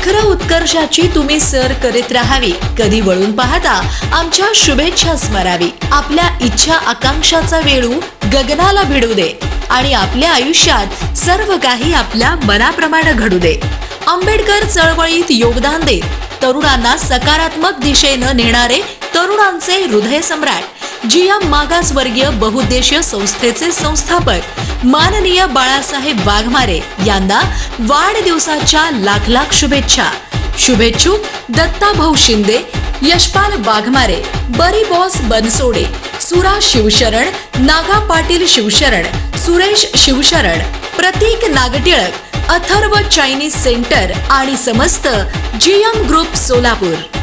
शिखर उत्कर्षाची तुम्ही सर करीत राहावी, कधी वळून पाहता आमच्या शुभेच्छा स्मरावी। आपल्या इच्छा आकांक्षाचा वेळू गगनाला भिडू दे आणि आपल्या आयुष्यात सर्व काही आपल्या मनाप्रमाणे घडू दे। आंबेडकर चळवळीत योगदान देत तरुणांना सकारात्मक दिशेने नेणारे तरुणांचे हृदय सम्राट जीएम मागासवर्गीय बहुउद्देशीय संस्थेचे संस्थापक माननीय बाळासाहेब वाघमारे यांना वाढदिवसाच्या लाख लाख शुभेच्छा। शुभेच्छुक दत्ता भाऊ शिंदे, यशपाल वाघमारे, बरी boss Bansode, Sura Shivsharan, Naga Patil Shivsharan, Suresh Shivsharan, Prateek Nagtilak, Atharva Chinese centre आणि समस्त जीएम ग्रुप सोलापूर।